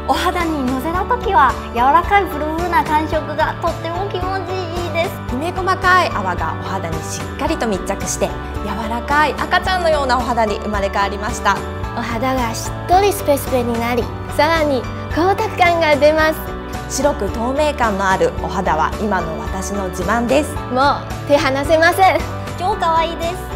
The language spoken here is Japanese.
お肌にのせた時は柔らかいプルプルな感触がとっても気持ちいいです。 きめ細かい泡がお肌にしっかりと密着して柔らかい赤ちゃんのようなお肌に生まれ変わりました。 お肌がしっとりスペスペになり、さらに光沢感が出ます。 白く透明感のあるお肌は今の私の自慢です。 もう手離せません。 超可愛いです。